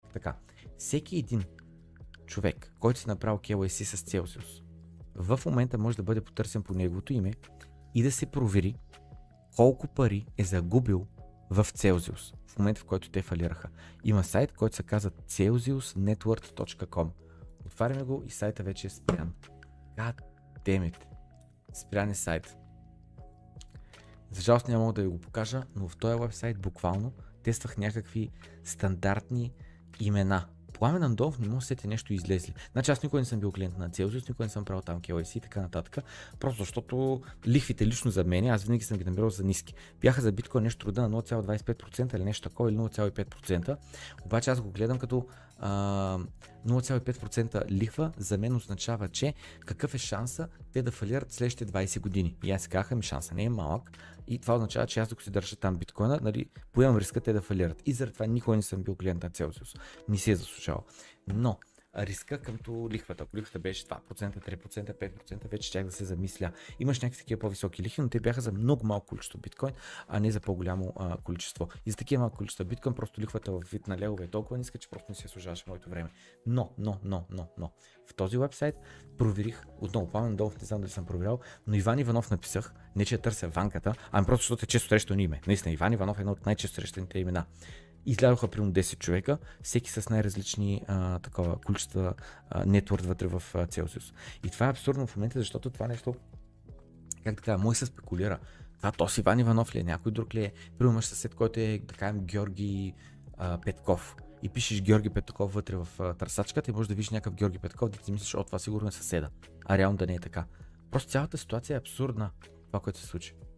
Така, всеки един човек, който си направил KYC с Celsius, в момента може да бъде потърсен по неговото име и да се провери колко пари е загубил в Celsius в момента, в който те фалираха. Има сайт, който се казва celsiusnetwork.com. Отваряме го и сайта вече е спрян. God damn it. Спрян е сайт. За жалост няма мога да ви го покажа, но в този вебсайт буквално тествах някакви стандартни имена. Пламен Андонов не може да сети нещо излезли. Значи аз никога не съм бил клиент на Celsius, никога не съм правил там KYC и така нататък. Просто защото лихвите лично за мен, аз винаги съм ги намирал за ниски. Бяха за биткоин нещо рода на 0,25% или нещо такова, или 0,5%. Обаче аз го гледам като 0,5% лихва за мен означава, че какъв е шанса те да фалират следващите 20 години. И аз си казах, ми шанса не е малък. И това означава, че аз докато си държа там биткоина, нали, поемам риска те да фалират. И заради това никога не съм бил клиент на Celsius. Не си е заслужавал. Но риска къмто лихвата. Ако лихвата беше 2%, 3%, 5%, вече щях да се замисля. Имаш някакви такива по-високи лихви, но те бяха за много малко количество биткоин, а не за по-голямо количество. И за такива малко количество биткоин, просто лихвата в вид на левове е толкова ниска, че просто не се служаваше моето време. Но. В този вебсайт проверих, отново Пламен Андонов, не знам дали съм проверял, но Иван Иванов написах, не че търся ванката, ами просто защото е често срещано име. Наистина, Иван Иванов е едно от най-често срещаните имена. Излязоха примерно 10 човека, всеки с най-различни такова количества нетворк вътре в Celsius. И това е абсурдно в момента, защото това нещо, как така, може се спекулира. Това то си Иван Иванов ли е, някой друг ли е? Примерно имаш съсед, който е, да кажем, Георги Петков. И пишеш Георги Петков вътре в търсачката и можеш да видиш някакъв Георги Петков, да ти мислиш, това сигурно е съседа. А реално да не е така. Просто цялата ситуация е абсурдна, това, което се случи.